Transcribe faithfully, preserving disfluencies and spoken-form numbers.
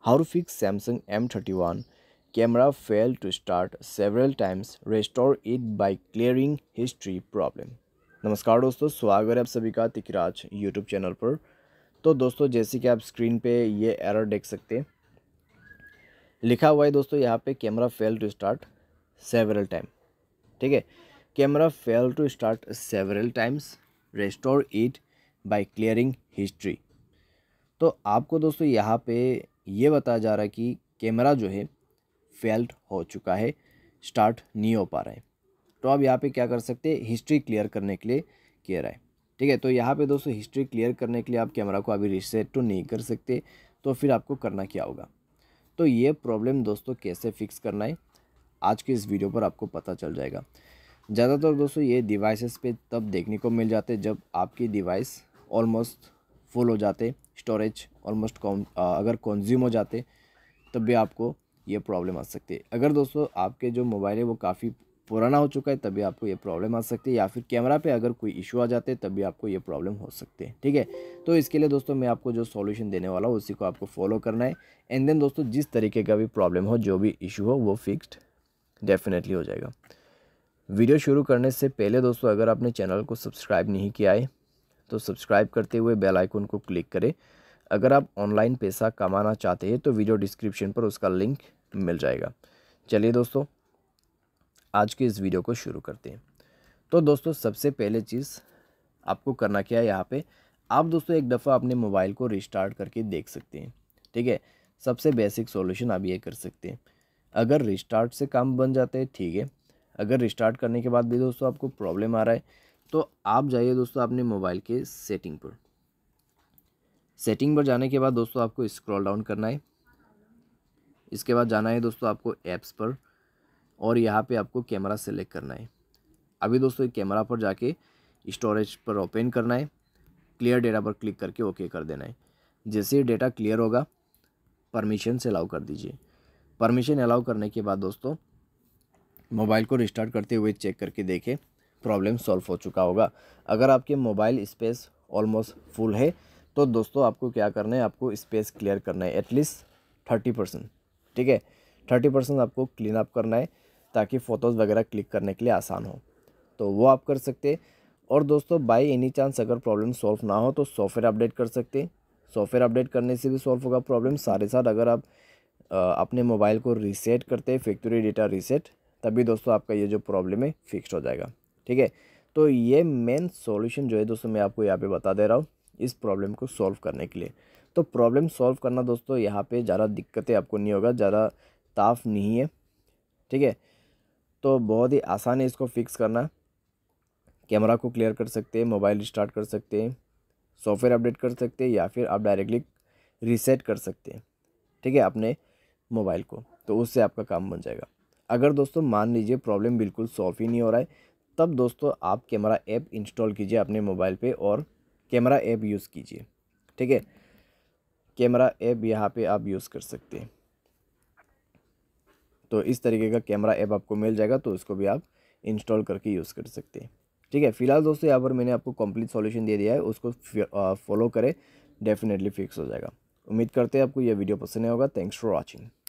How to fix Samsung M thirty-one camera failed to start several times, restore it by clearing history problem। नमस्कार दोस्तों, स्वागत है आप सभी का तिकराज यूट्यूब चैनल पर। तो दोस्तों, जैसे कि आप स्क्रीन पे ये एरर देख सकते हैं, लिखा हुआ है दोस्तों यहाँ पे camera fail to start several time. ठीक है, camera fail to start several times, restore it by clearing history. तो आपको दोस्तों यहाँ पे ये बताया जा रहा है कि कैमरा जो है फेल्ड हो चुका है, स्टार्ट नहीं हो पा रहा है। तो आप यहाँ पे क्या कर सकते हैं, हिस्ट्री क्लियर करने के लिए कह रहा है। ठीक है, तो यहाँ पे दोस्तों हिस्ट्री क्लियर करने के लिए आप कैमरा को अभी रीसेट तो नहीं कर सकते, तो फिर आपको करना क्या होगा। तो ये प्रॉब्लम दोस्तों कैसे फिक्स करना है, आज के इस वीडियो पर आपको पता चल जाएगा। ज़्यादातर दोस्तों ये डिवाइसेस पे तब देखने को मिल जाते जब आपकी डिवाइस ऑलमोस्ट फुल हो जाते, स्टोरेज ऑलमोस्ट कॉम अगर कंज्यूम हो जाते, तब भी आपको ये प्रॉब्लम आ सकती है। अगर दोस्तों आपके जो मोबाइल है वो काफ़ी पुराना हो चुका है, तभी आपको ये प्रॉब्लम आ सकती है, या फिर कैमरा पे अगर कोई इशू आ जाते तभी आपको ये प्रॉब्लम हो सकती है। ठीक है, तो इसके लिए दोस्तों मैं आपको जो सॉल्यूशन देने वाला हूँ उसी को आपको फॉलो करना है। एंड देन दोस्तों, जिस तरीके का भी प्रॉब्लम हो, जो भी इशू हो, वो फिक्स्ड डेफिनेटली हो जाएगा। वीडियो शुरू करने से पहले दोस्तों, अगर आपने चैनल को सब्सक्राइब नहीं किया है तो सब्सक्राइब करते हुए बेल आइकन को क्लिक करें। अगर आप ऑनलाइन पैसा कमाना चाहते हैं तो वीडियो डिस्क्रिप्शन पर उसका लिंक मिल जाएगा। चलिए दोस्तों, आज के इस वीडियो को शुरू करते हैं। तो दोस्तों, सबसे पहले चीज़ आपको करना क्या है, यहाँ पे आप दोस्तों एक दफ़ा अपने मोबाइल को रिस्टार्ट करके देख सकते हैं। ठीक है, सबसे बेसिक सॉल्यूशन आप ये कर सकते हैं। अगर रिस्टार्ट से काम बन जाते हैं ठीक है, अगर रिस्टार्ट करने के बाद भी दोस्तों आपको प्रॉब्लम आ रहा है तो आप जाइए दोस्तों अपने मोबाइल के सेटिंग पर। सेटिंग पर जाने के बाद दोस्तों आपको स्क्रॉल डाउन करना है। इसके बाद जाना है दोस्तों आपको ऐप्स पर, और यहाँ पे आपको कैमरा सेलेक्ट करना है। अभी दोस्तों कैमरा पर जाके स्टोरेज पर ओपन करना है, क्लियर डेटा पर क्लिक करके ओके कर देना है। जैसे ही डेटा क्लियर होगा, परमिशन से अलाउ कर दीजिए। परमिशन अलाउ करने के बाद दोस्तों मोबाइल को रिस्टार्ट करते हुए चेक करके देखें, प्रॉब्लम सॉल्व हो चुका होगा। अगर आपके मोबाइल स्पेस ऑलमोस्ट फुल है तो दोस्तों आपको क्या करना है, आपको स्पेस क्लियर करना है एटलीस्ट थर्टी परसेंट। ठीक है, थर्टी परसेंट आपको क्लीन अप करना है ताकि फ़ोटोज़ वगैरह क्लिक करने के लिए आसान हो, तो वो आप कर सकते हैं। और दोस्तों बाई एनी चांस अगर प्रॉब्लम सॉल्व ना हो तो सॉफ्टवेयर अपडेट कर सकते हैं। सॉफ्टवेयर अपडेट करने से भी सॉल्व होगा प्रॉब्लम। साथ ही साथ अगर आप आ, अपने मोबाइल को रीसेट करते हैं, फैक्ट्री डेटा रीसेट, तभी दोस्तों आपका ये जो प्रॉब्लम है फिक्स हो जाएगा। ठीक है, तो ये मेन सॉल्यूशन जो है दोस्तों मैं आपको यहाँ पे बता दे रहा हूँ इस प्रॉब्लम को सॉल्व करने के लिए। तो प्रॉब्लम सॉल्व करना दोस्तों यहाँ पे ज़्यादा दिक्कतें आपको नहीं होगा, ज़्यादा ताफ नहीं है। ठीक है, तो बहुत ही आसान है इसको फिक्स करना। कैमरा को क्लियर कर सकते हैं, मोबाइल रिस्टार्ट कर सकते हैं, सॉफ्टवेयर अपडेट कर सकते हैं, या फिर आप डायरेक्टली रीसेट कर सकते हैं। ठीक है, अपने मोबाइल को, तो उससे आपका काम बन जाएगा। अगर दोस्तों मान लीजिए प्रॉब्लम बिल्कुल सॉल्व ही नहीं हो रहा है, तब दोस्तों आप कैमरा ऐप इंस्टॉल कीजिए अपने मोबाइल पे और कैमरा ऐप यूज़ कीजिए। ठीक है, कैमरा ऐप यहाँ पे आप यूज़ कर सकते हैं। तो इस तरीके का कैमरा ऐप आपको मिल जाएगा, तो उसको भी आप इंस्टॉल करके यूज़ कर सकते हैं। ठीक है, फिलहाल दोस्तों यहाँ पर मैंने आपको कंप्लीट सॉल्यूशन दे दिया है, उसको फॉलो करें, डेफिनेटली फिक्स हो जाएगा। उम्मीद करते हैं आपको यह वीडियो पसंद आया होगा। Thanks for watching.